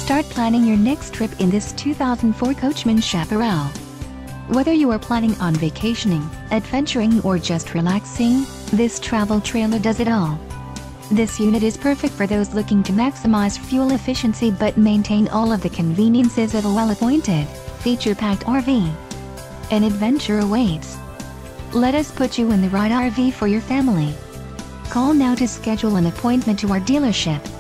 Start planning your next trip in this 2004 Coachmen Chaparral. Whether you are planning on vacationing, adventuring or just relaxing, this travel trailer does it all. This unit is perfect for those looking to maximize fuel efficiency but maintain all of the conveniences of a well-appointed, feature-packed RV. An adventure awaits. Let us put you in the right RV for your family. Call now to schedule an appointment to our dealership.